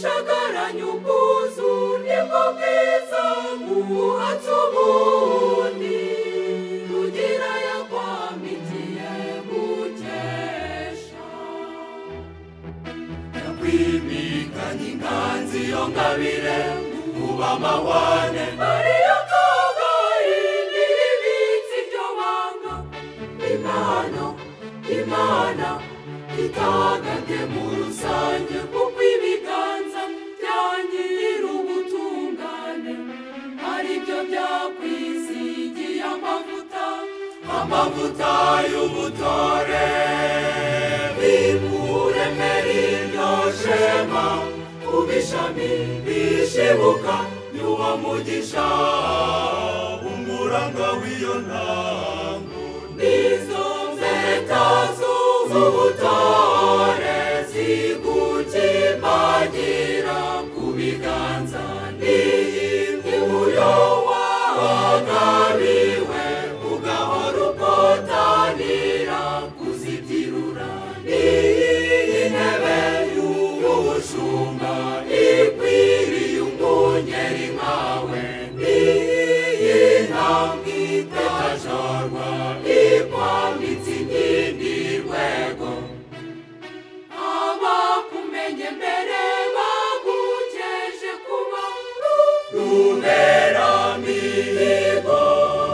ushagaranya ubwuzu nibwo bwiza buhatse ubundi rugira yakwamikiye gukesha yakwimikanye inganzi yo ngabire kuba amahwane ariyo kagayi n'ibitsi byo banga imana itagate mu rusange kuko ibiganza bya nyir'ubutungane aribyo byakwisigiye amavuta y'ubutore bimuremera iryo shema kubishami bishibuka y'uwo mugisha umuranga w'iyo ntango nizo mpeta z'ubutore zigukimagira ku biganza n'iyo wagabiwe ugahora ukotanira kuzibyirura n'intebe y'ubushumba ikwiriye umwungeri nkawe n'intambwe itajorwa ikwambitse inkindi rwego abakumenye mbere bagukeje kuba ruberamihigo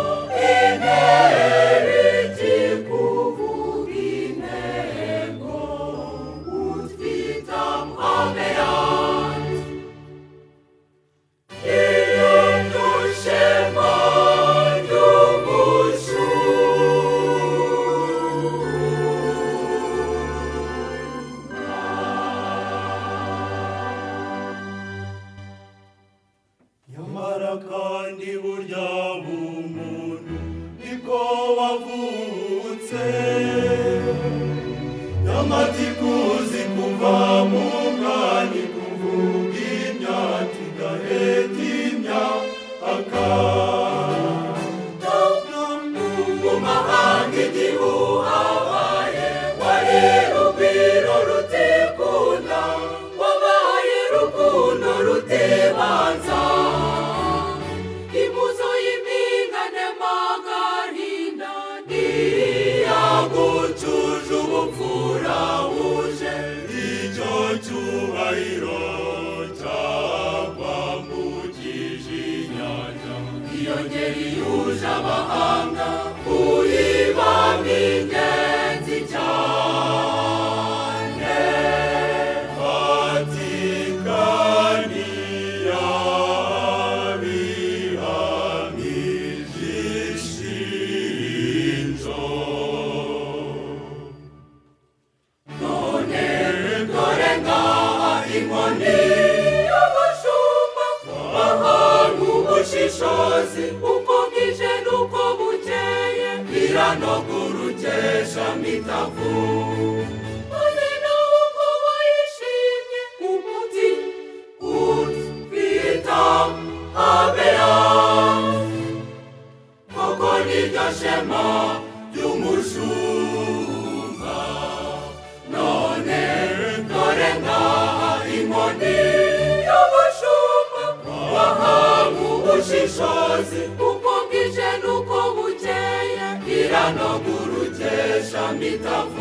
intera ikikuvuga intego utwita ameyanse iyo dushema nyamara kandi burya bumuntu niko wavutse nyamati kuva mu bwani kuvuga imyaka igaheta imyaka mu mahanga igihuha wabaye wari rugwiro rutikunda wabaye rukundo rutibanza imuzo y'impingane magahinda ntiyagucuje ubupfura wuje icyo cyubahiro cyakwambukije inyanja iyo ngeri yuje abahanga uyibamo ingenzi cyane Vatikani yabihamije ishinjo none dore ngaha inkoni y'abashumba ahantu ubushishozi uko bwije n'uko bukeye iranogura ukesha mitavu maze nawe uko wayishimye umuti utwita abeyanse koko niryo shema ry'umushumba none dore ngaha inkoni y'abashumba wahawe ubushishozi uko bwije n'uko bukeye iranogura ukesha mitavu